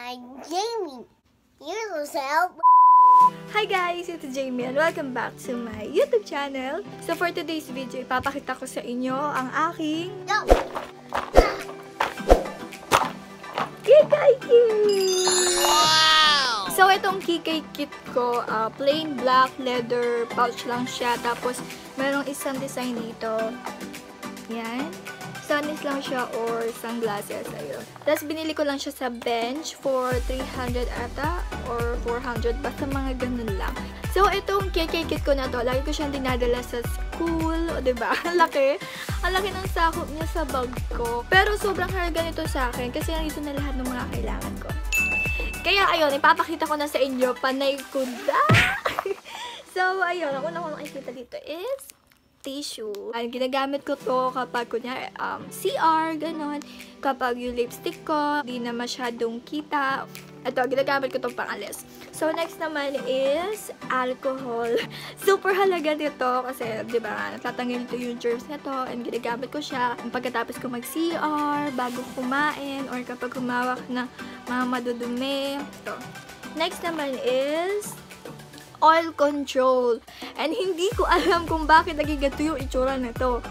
I'm Jamie. Yourself. Hi guys! It's Jamie and welcome back to my YouTube channel. So for today's video, ipapakita ko sa inyo ang aking Kikay Kit! Wow! So itong Kikay Kit ko, plain black leather pouch lang siya. Tapos merong isang design dito. Yan. Sunnies lang siya or sunglasses. Ayun. Tapos binili ko lang siya sa Bench for 300 ata or 400. Basta mga ganun lang. So, itong Kikay Kit ko na to, lagi ko siyang dinadala sa school. O, diba? Ang laki. Ang laki ng sakop niya sa bag ko. Pero sobrang halaga nito sa akin kasi nandito na lahat ng mga kailangan ko. Kaya, ayun, ipapakita ko na sa inyo. Panay ko na! So, ayun. Ang una ko nakikita dito is tissue. Ginagamit ko to kapag kunya CR, ganon. Kapag yung lipstick ko, di na masyadong kita. Ito, ginagamit ko to pangalis. So, next naman is alcohol. Super halaga nito kasi, di ba, natatanggal nito yung germs nito and ginagamit ko siya pagkatapos ko mag-CR, bago kumain, or kapag humawak ng mga madudumi. Ito. Next naman is oil control. And hindi ko alam kung bakit naging ganito yung itsura nito.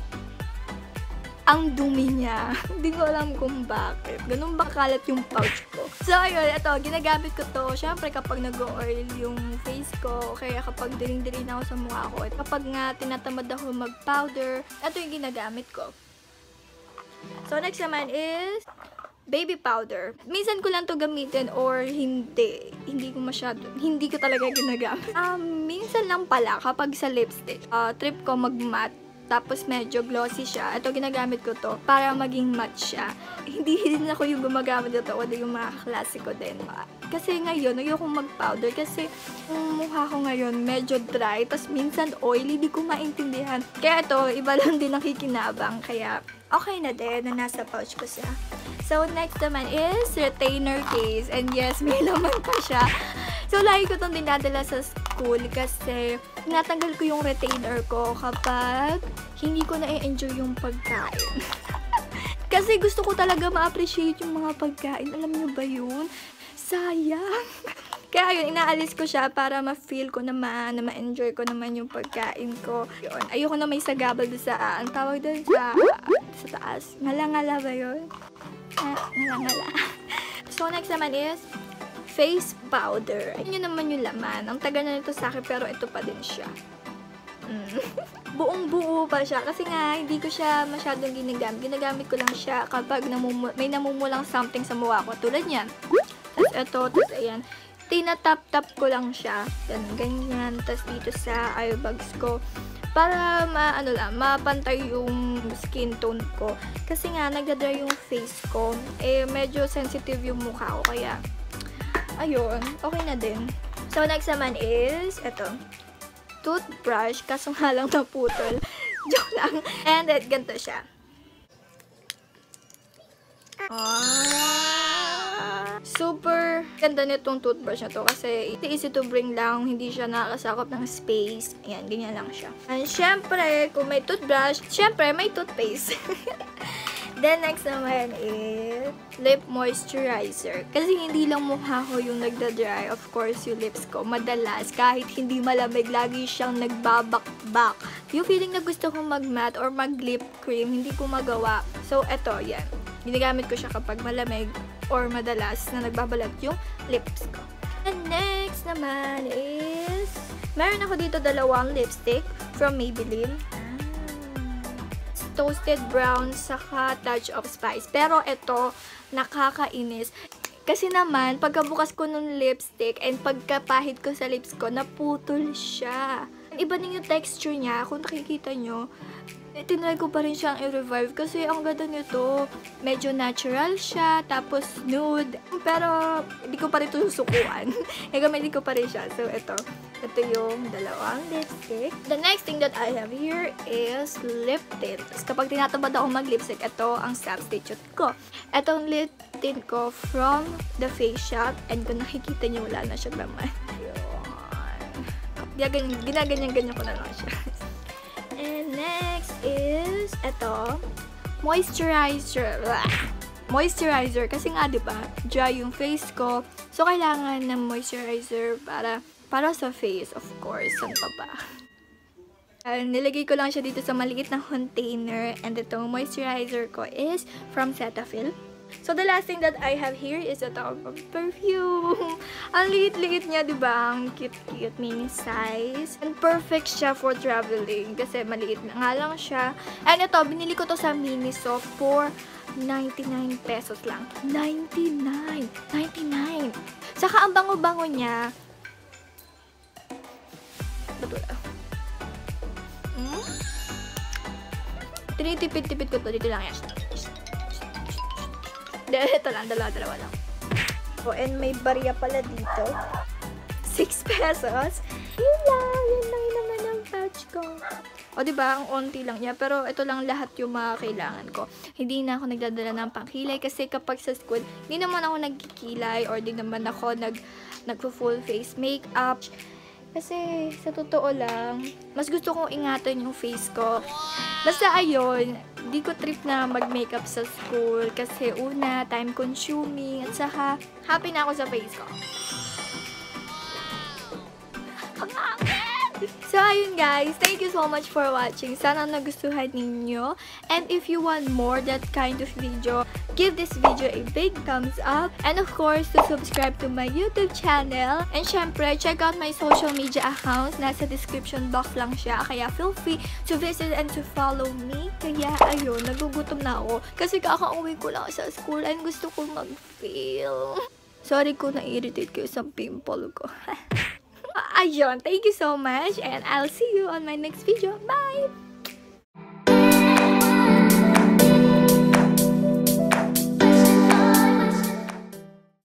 Ang dumi niya. Hindi ko alam kung bakit. Ganun ba kalat yung pouch ko. So, ayun. Ito, ginagamit ko to. Siyempre, kapag nag-oil yung face ko, kaya kapag diring-diring ako sa mukha ko, at kapag nga tinatamad ako mag-powder, ito yung ginagamit ko. So, next naman is baby powder. Minsan ko lang to gamitin or hindi. Hindi ko talaga ginagamit. Minsan lang pala kapag sa lipstick. Trip ko mag-matte. Tapos medyo glossy siya. Ito ginagamit ko to para maging matte siya. Hindi din ako yung gumagamit dito. O yung mga klasiko din. Kasi ngayon, ayokong mag-powder. Kasi yung mukha ko ngayon medyo dry. Tapos minsan oily. Di ko maintindihan. Kaya ito, iba lang din nakikinabang. Kaya okay na din na nasa pouch ko siya. So, next naman is retainer case. And yes, may laman pa siya. So, lagi ko itong dinadala sa school kasi natanggal ko yung retainer ko kapag hindi ko na-enjoy yung pagkain. Kasi gusto ko talaga ma-appreciate yung mga pagkain. Alam niyo ba yun? Sayang. Kaya yun, inaalis ko siya para ma-feel ko naman, na ma-enjoy ko naman yung pagkain ko. Yun. Ayoko na may sagabal doon sa, ang tawag doon sa taas. Ngala-ngala ba yun? Ngala-ngala. So, next naman is face powder. Ayun naman yung laman. Ang taga na nito sa akin, pero ito pa din siya. Buong-buo pa siya. Kasi nga, hindi ko siya masyadong ginagamit. Ginagamit ko lang siya kapag may namumulang something sa mukha ko. Tulad yan. Tapos ito, tapos ayan. Tinatap-tap ko lang siya. Ganyan. Tapos dito sa eyebags ko. Para mapantay yung skin tone ko. Kasi nga, nagda-dry yung face ko. Eh, medyo sensitive yung mukha ko. Kaya, ayun. Okay na din. So, next naman is, eto. Toothbrush. Kaso nga lang naputol. Joke lang. And then, ganito siya. Super ganda nitong toothbrush na to kasi easy to bring lang, hindi siya nakakasakop ng space. Ayan, ganyan lang siya. And syempre, kung may toothbrush, syempre may toothpaste. Then next naman is lip moisturizer. Kasi hindi lang mukha ko yung nagda-dry. Of course, yung lips ko, madalas, kahit hindi malamig, lagi siyang nagbabakbak. Yung feeling na gusto kong mag-matte or mag-lip cream, hindi ko magawa. So, eto, yan. Ginagamit ko siya kapag malamig or madalas na nagbabalat yung lips ko. And next naman is, meron ako dito dalawang lipstick from Maybelline. Toasted brown saka touch of spice. Pero ito, nakakainis. Kasi naman, pagkabukas ko ng lipstick and pagkapahid ko sa lips ko, naputol siya. Iba din yung texture niya. Kung nakikita nyo, tinry ko pa rin siyang i-revive kasi ang ganda nito. Medyo natural siya, tapos nude. Pero, hindi ko pa rin ito susukuan. Gagamitin ko pa rin siya. So, ito yung dalawang lipstick. The next thing that I have here is lip tint. Kapag tinatamad ako mag-lipstick, ito ang substitute ko. Itong lip tint ko from The Face Shop. And kung nakikita nyo, wala na siyang laman. Ginaganyan-ganyan ko na lang siya. And next is ito, moisturizer. moisturizer. Kasi nga, di ba, dry yung face ko. So, kailangan ng moisturizer para sa face, of course. Saan pa ba? Nilagay ko lang siya dito sa maliit na container. And itong moisturizer ko is from Cetaphil. So, the last thing that I have here is a tub of perfume. Ang liit-liit niya, di ba? Ang cute-cute, mini size. And perfect siya for traveling. Kasi maliit na nga lang siya. And ito, binili ko to sa Miniso for 99 pesos lang. 99! Saka ang bango-bango niya. Batula. Tinitipid-tipid ko to. Dito lang yan. Ito lang, dalawa lang. Oh, and may barya pala dito. 6 pesos. Yun lang naman ang pouch ko. O, diba, ang onti lang niya. Pero ito lang lahat yung mga kailangan ko. Hindi na ako nagdadala ng pangkilay kasi kapag sa school, hindi naman ako nagkikilay or di naman ako nagpo-full face makeup. Kasi, sa totoo lang, mas gusto kong ingatan yung face ko. Basta ayun, di ko trip na mag-makeup sa school kasi una, time consuming at saka happy na ako sa face ko. So, ayun guys, thank you so much for watching. Sana nagustuhan ninyo. And if you want more that kind of video, give this video a big thumbs up. And of course, to subscribe to my YouTube channel. And syempre, check out my social media accounts. Nasa description box lang siya. Kaya feel free to visit and to follow me. Kaya ayun, nagugutom na ako. Kasi kakauwi ko lang sa school and gusto ko mag-film. Sorry kung na-irritate kayo sa pimple ko. Ayun, thank you so much and I'll see you on my next video. Bye!